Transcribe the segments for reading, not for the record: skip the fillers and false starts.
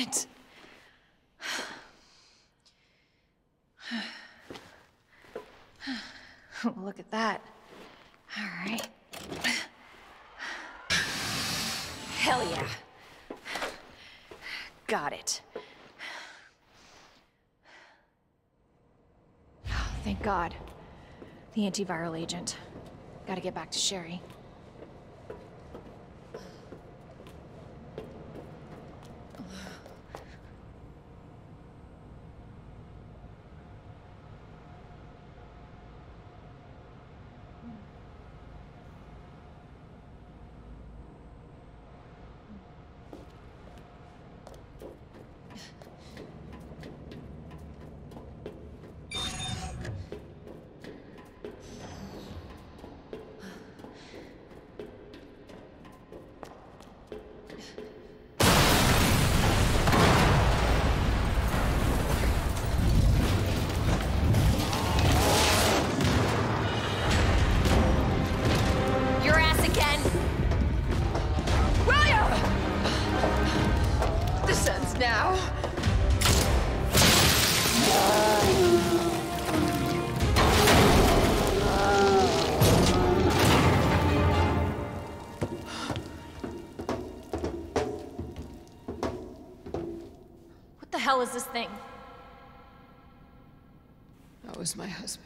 it. Look at that. All right. Hell yeah. Got it. Oh, thank God. The antiviral agent. Gotta get back to Sherry. Now? What the hell is this thing? That was my husband.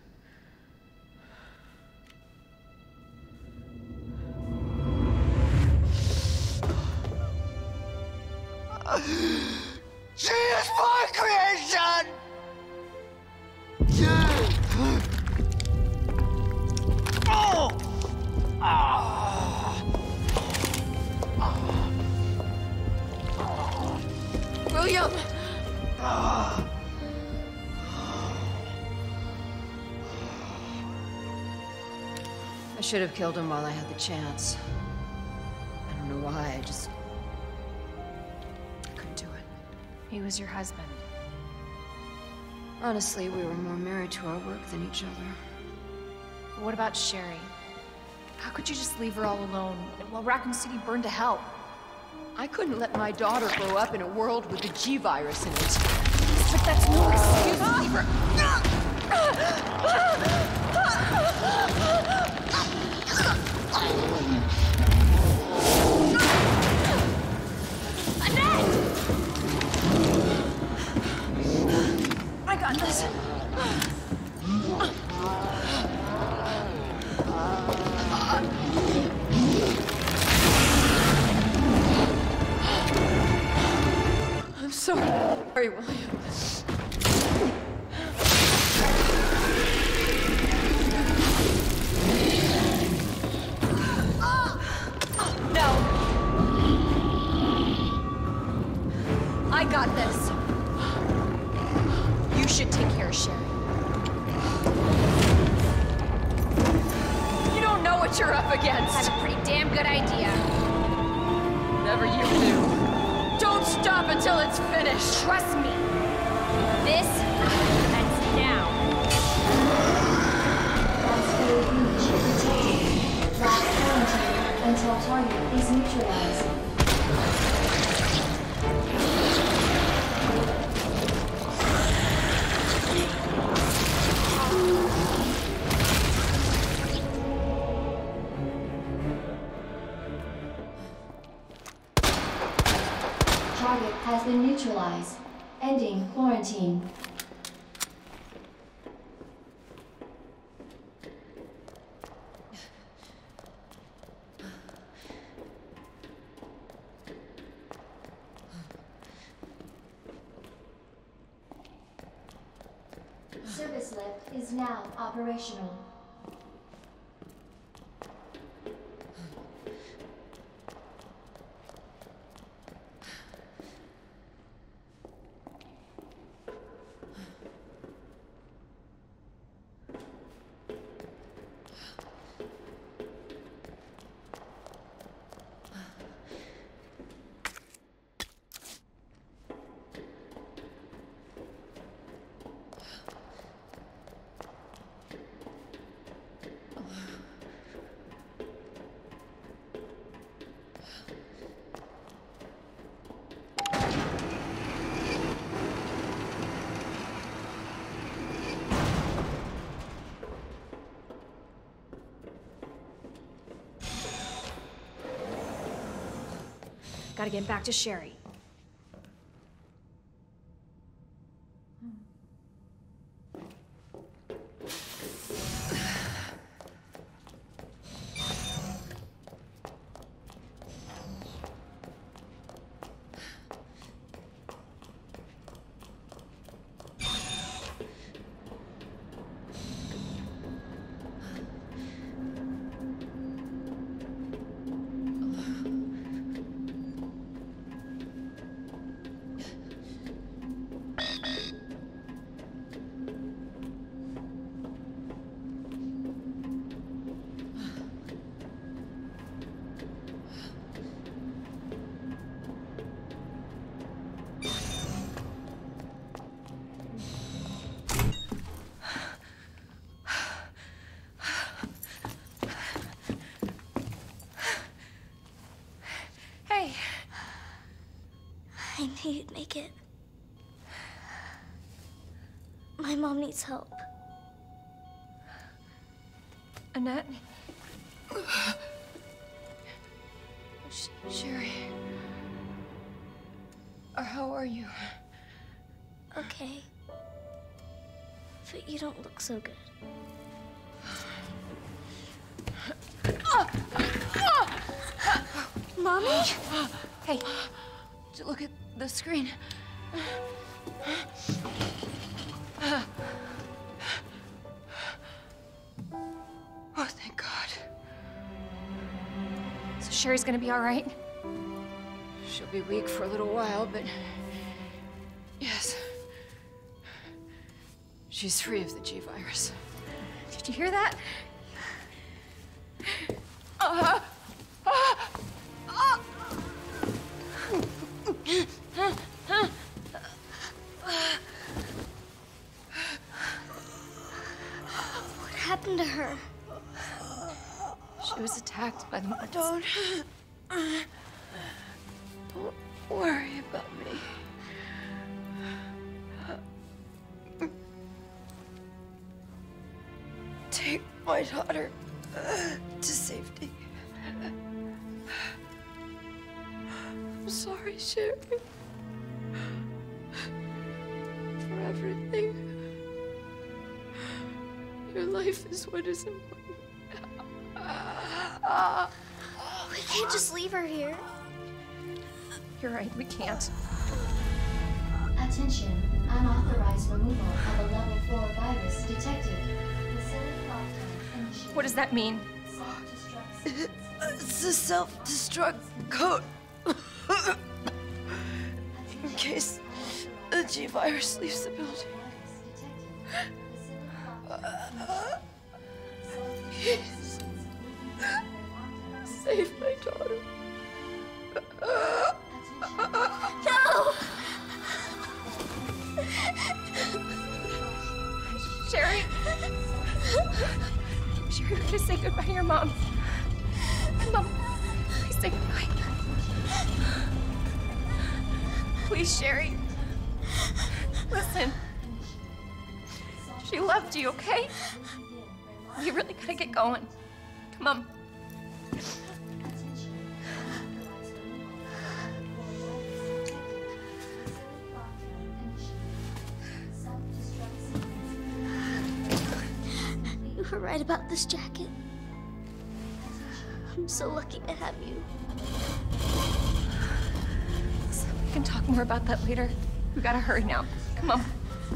She is my creation! Oh! William! I should have killed him while I had the chance. I don't know why, I just... couldn't do it. He was your husband. Honestly, we were more married to our work than each other. But what about Sherry? How could you just leave her all alone while Raccoon City burned to hell? I couldn't let my daughter grow up in a world with the G-virus in it. But that's no excuse for... Annette! I got this. I'm sorry, William. No. I got this. You should take care of Sherry. You don't know what you're up against. That's a pretty damn good idea. Whatever you do, don't stop until it's finished. Trust me. This ends now. Last quarantine until target is neutralized. Target has been neutralized. Ending quarantine. Service lift is now operational. Gotta get back to Sherry. Hey. I knew you'd make it. My mom needs help. Annette? Sherry. How are you? Okay. But you don't look so good. Mommy? Hey, look at the screen. Oh, thank God. So Sherry's gonna be all right? She'll be weak for a little while, but yes. She's free of the G-virus. Did you hear that? What happened to her? She was attacked by the monsters. Don't worry about me. Take my daughter to safety. I'm sorry, Sherry. For everything. Your life is what is important. We can't just leave her here. You're right, we can't. Attention, unauthorized removal of a level 4 virus detected. Facility lockdown initiated. What does that mean? Self-destruct sequence. It's a self-destruct code. In case the G-virus leaves the building. Please. Save my daughter. No! Sherry? Sherry, we gotta say goodbye to your mom. Mom, please say goodbye. Please, Sherry. Listen. She loved you, okay? You really gotta get going. Come on. You were right about this jacket. I'm so lucky to have you. We can talk more about that later. We gotta hurry now. Come on.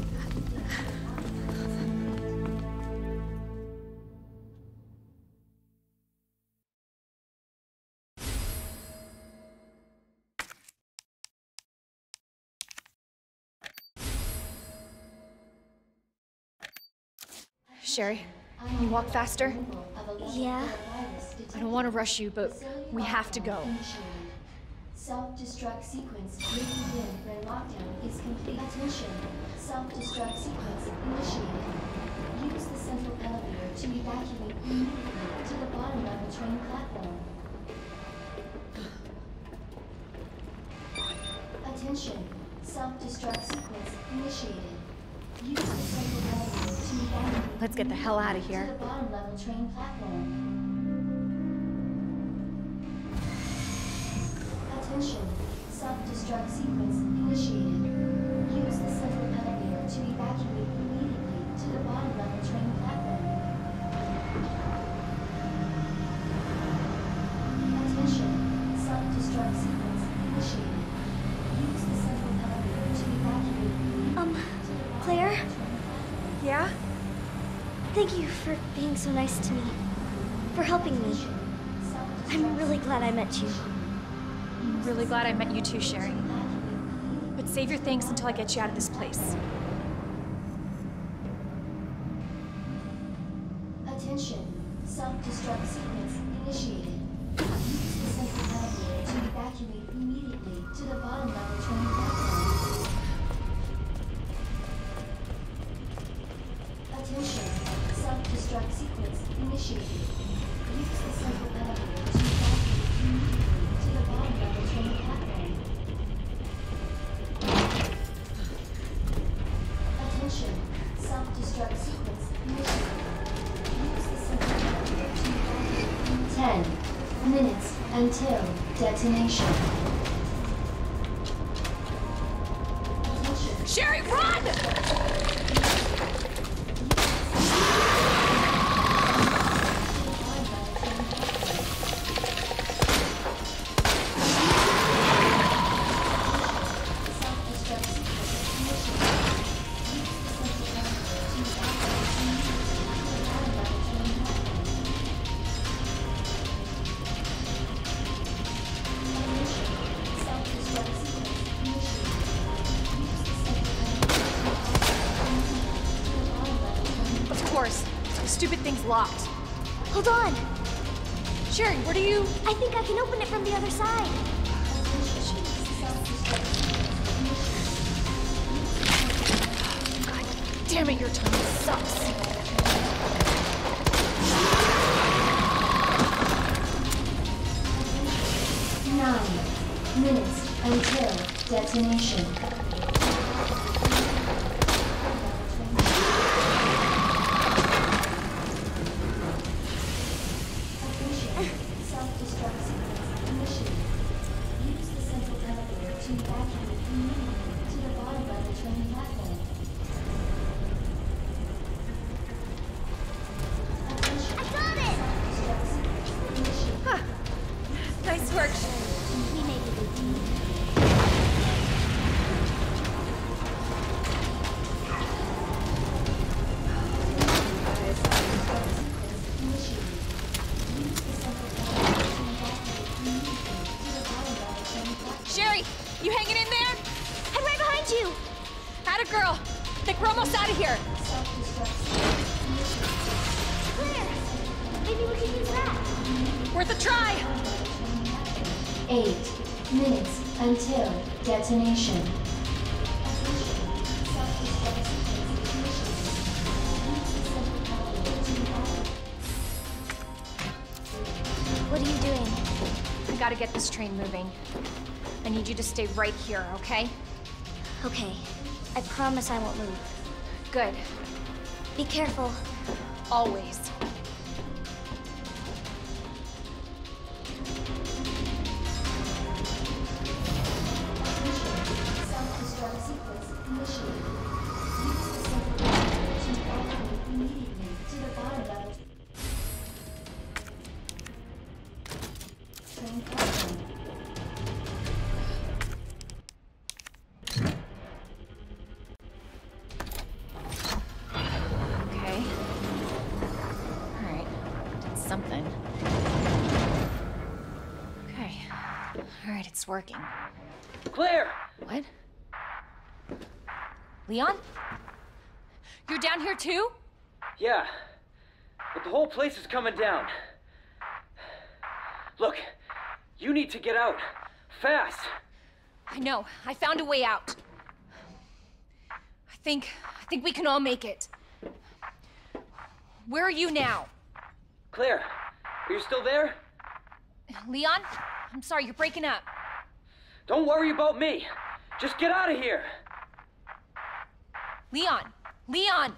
Sherry, can you walk faster? Yeah? I don't want to rush you, but we have to go. Self-destruct sequence reconvened when lockdown is complete. Attention. Self-destruct sequence initiated. Use the central elevator to evacuate immediately to the bottom level train platform. Attention. Self-destruct sequence initiated. Use the central elevator to evacuate. Let's get the hell out of to here. the bottom level train platform. Attention. Self-destruct sequence initiated. Use the central elevator to evacuate immediately to the bottom level train platform. Attention. Self-destruct sequence initiated. Use the central elevator to evacuate immediately to the bottom Claire? level train platform. Yeah? Thank you for being so nice to me. For helping me. I'm really glad I met you. I'm really glad I met you too, Sherry. But save your thanks until I get you out of this place. Attention. Self-destruct sequence initiated. Use the central elevator to evacuate immediately to the bottom level train platform. Attention. Self-destruct sequence initiated. Use the central elevator to evacuate immediately to the bottom level train platform. Attention. Self-destruct sequence initiated. Use the central elevator to evacuate 10 minutes until detonation. Attention. Sherry, run! Of course. The stupid thing's locked. Hold on. Sherry, what are you... I think I can open it from the other side. Damn it, your tongue sucks. 9 minutes until detonation. Self-destruct sequence initiated. Use the central elevator to evacuate immediately to the bottom level train platform. Attention. I got it! Self-destruct sequence initiated. Nice work, Sherry. We made it, indeed. Sherry, you hanging in there? I'm right behind you! Atta girl. Think we're almost out of here. Claire! Maybe we can use that. Worth a try. 8 minutes until detonation. What are you doing? I gotta get this train moving. I need you to stay right here, okay? Okay. I promise I won't move. Good. Be careful. Always. Self-destruct sequence initiated. Use the central elevator to evacuate immediately to the bottom level. Train platform. Okay. Alright. Did something. Okay. Alright, it's working. Claire! What? Leon? You're down here too? Yeah, but the whole place is coming down. Look, you need to get out. Fast! I know. I found a way out. I think we can all make it. Where are you now? Claire, are you still there? Leon? I'm sorry, you're breaking up. Don't worry about me. Just get out of here. Leon! Leon!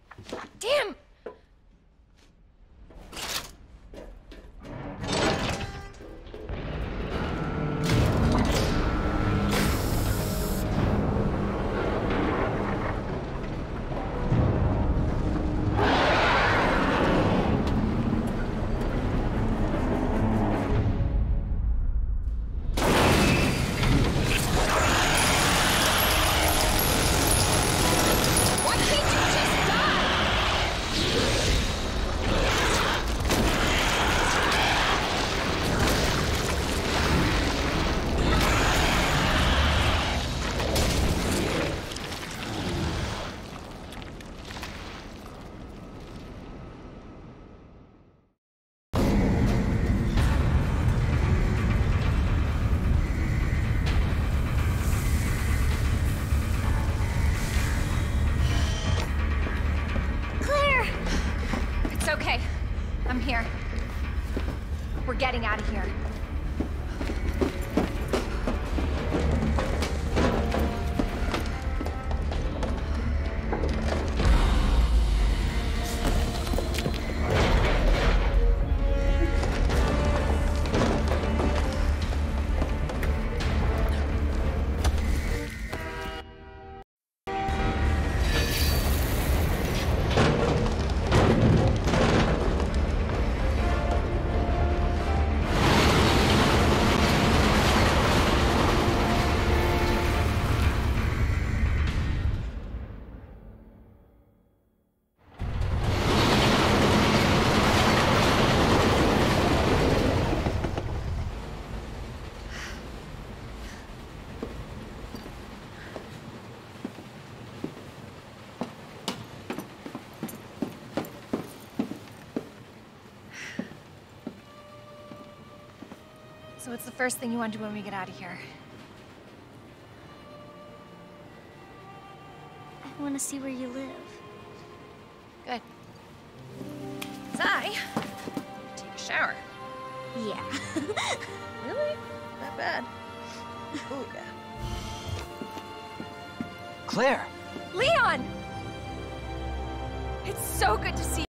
Damn! So what's the first thing you want to do when we get out of here? I want to see where you live. Good. 'Cause I take a shower. Yeah. Really? Not bad. Oh, yeah. Claire! Leon! It's so good to see you.